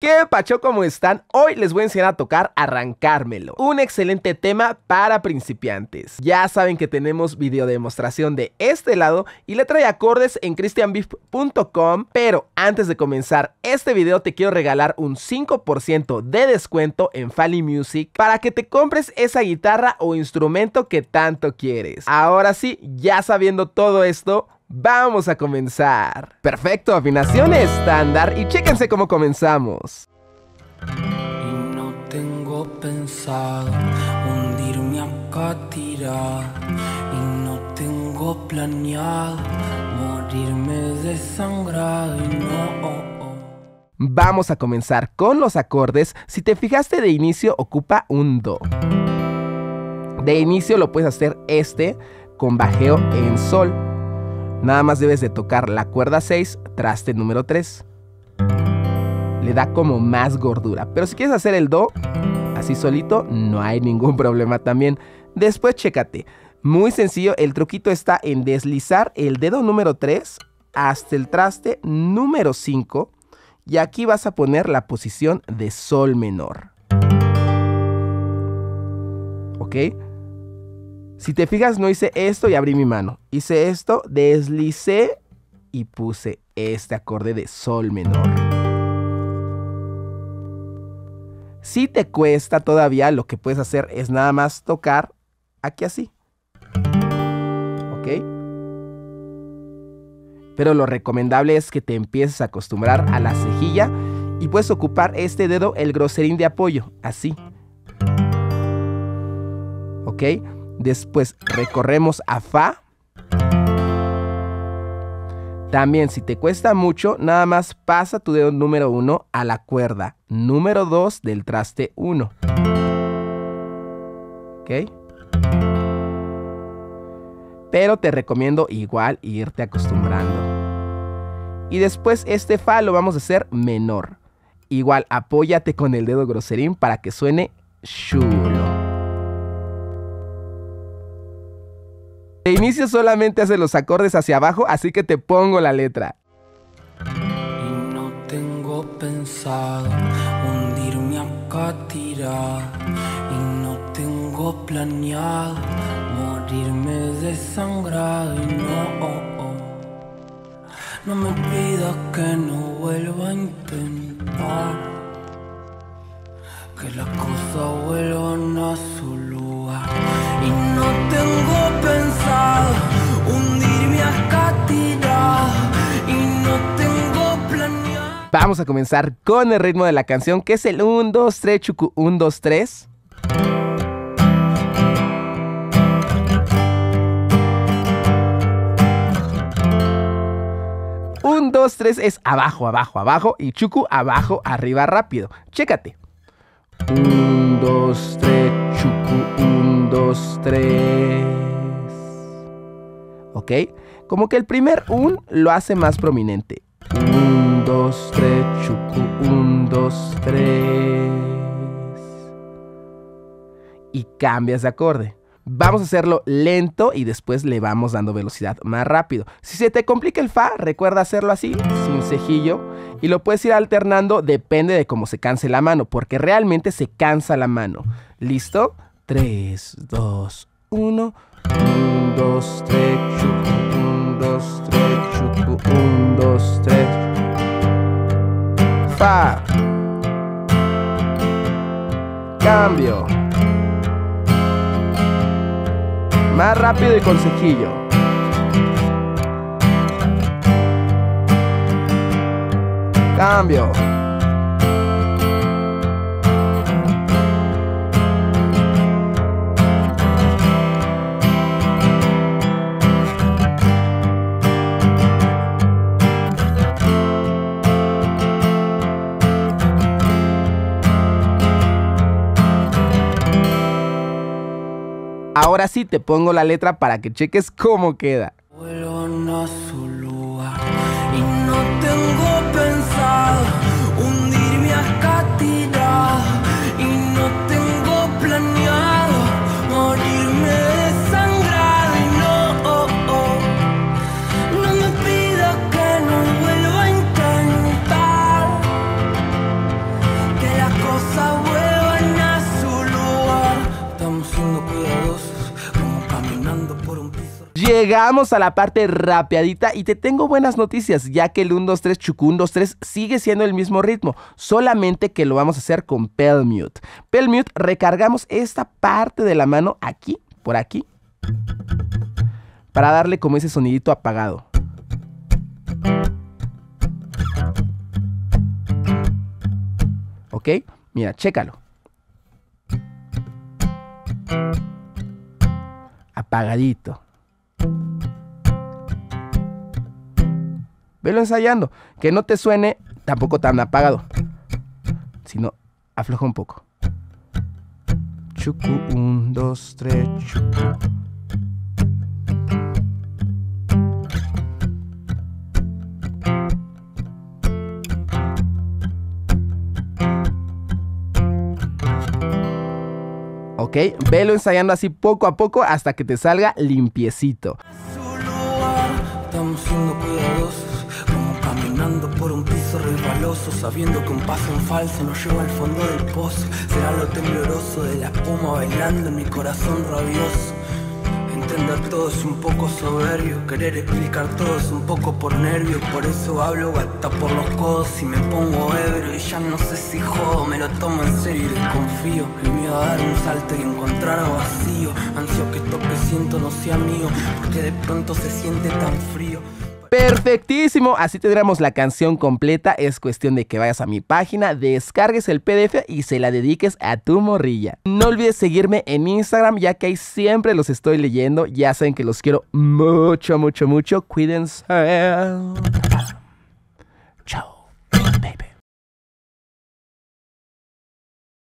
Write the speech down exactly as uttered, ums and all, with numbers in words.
¿Qué pacho? ¿Cómo están? Hoy les voy a enseñar a tocar Arrancármelo, un excelente tema para principiantes. Ya saben que tenemos video demostración de este lado y le trae acordes en cristian beef punto com, pero antes de comenzar este video te quiero regalar un cinco por ciento de descuento en Fali Music para que te compres esa guitarra o instrumento que tanto quieres. Ahora sí, ya sabiendo todo esto, vamos a comenzar. Perfecto, afinación estándar y chéquense cómo comenzamos. Y no tengo pensado hundirme acá tirado, y no tengo planeado morirme desangrado y no. Oh, oh. Vamos a comenzar con los acordes. Si te fijaste, de inicio ocupa un do. De inicio lo puedes hacer este con bajeo en sol. Nada más debes de tocar la cuerda seis, traste número tres. Le da como más gordura. Pero si quieres hacer el do así solito, no hay ningún problema también. Después chécate. Muy sencillo, el truquito está en deslizar el dedo número tres hasta el traste número cinco. Y aquí vas a poner la posición de sol menor. ¿Ok? Si te fijas, no hice esto y abrí mi mano. Hice esto, deslicé y puse este acorde de sol menor. Si te cuesta todavía, lo que puedes hacer es nada más tocar aquí así. ¿Ok? Pero lo recomendable es que te empieces a acostumbrar a la cejilla y puedes ocupar este dedo, el groserín de apoyo, así. ¿Ok? Después recorremos a Fa. También, si te cuesta mucho, nada más pasa tu dedo número uno a la cuerda número dos del traste uno. ¿Ok? Pero te recomiendo igual irte acostumbrando. Y después este Fa lo vamos a hacer menor. Igual apóyate con el dedo groserín para que suene chulo. De inicio solamente hace los acordes hacia abajo, así que te pongo la letra. Y no tengo pensado hundirme acá tirado, y no tengo planeado morirme desangrado y no. Oh, oh. No me pidas que no vuelva a intentar, que las cosas vuelvan a su lugar. Y no tengo pensado hundirme acá tirado, y no tengo planeado. Vamos a comenzar con el ritmo de la canción, que es el uno, dos, tres, chucu, uno, dos, tres. uno, dos, tres es abajo, abajo, abajo, y chucu, abajo, arriba, rápido. Chécate. uno, dos, tres, chucu, uno, dos, tres. ¿Ok? Como que el primer un lo hace más prominente. uno, dos, tres, chucu, uno, dos, tres. Y cambias de acorde. Vamos a hacerlo lento y después le vamos dando velocidad más rápido. Si se te complica el Fa, recuerda hacerlo así, sin cejillo. Y lo puedes ir alternando, depende de cómo se canse la mano, porque realmente se cansa la mano. ¿Listo? tres, dos, uno. uno, dos, tres, chucu, uno, dos, tres, chucu, uno, dos, tres. Fa. Cambio. Más rápido y con cejillo. Cambio. Ahora sí te pongo la letra para que cheques cómo queda. Vuelvan a su lugar, y no tengo pensado hundirme acá tirado, y no tengo planeado morirme desangrado y no. Oh, oh. No me pidas que no vuelva a intentar, Llegamos a la parte rapeadita y te tengo buenas noticias, ya que el uno, dos, tres, chucu, uno, dos, tres sigue siendo el mismo ritmo, solamente que lo vamos a hacer con Pel Mute. Pel Mute, recargamos esta parte de la mano aquí, por aquí, para darle como ese sonidito apagado. ¿Ok? Mira, chécalo. Apagadito. Velo ensayando, que no te suene tampoco tan apagado, sino afloja un poco. Chucu, un, dos, tres, chucu. Ok, velo ensayando así poco a poco hasta que te salga limpiecito. Estamos siendo cuidadosos, como caminando por un piso resbaloso, sabiendo que un paso en falso nos lleva al fondo del pozo. Será lo tembloroso de la espuma bailando en mi corazón rabioso. Entender todo es un poco soberbio, querer explicar todo es un poco por nervio. Por eso hablo hasta por los codos y me pongo ebrio y ya no sé si jodo, me lo tomo en serio y desconfío. El miedo a dar un salto y encontrar a vacío, ansio que esto que siento no sea mío, porque de pronto se siente tan frío. Perfectísimo, así tendremos la canción completa. Es cuestión de que vayas a mi página, descargues el P D F y se la dediques a tu morrilla. No olvides seguirme en Instagram, ya que ahí siempre los estoy leyendo. Ya saben que los quiero mucho, mucho, mucho. Cuídense. Chao.